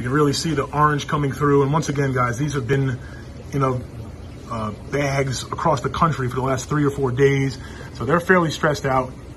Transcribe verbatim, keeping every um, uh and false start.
You can really see the orange coming through. And once again, guys, these have been, you know, uh, bags across the country for the last three or four days. So they're fairly stressed out.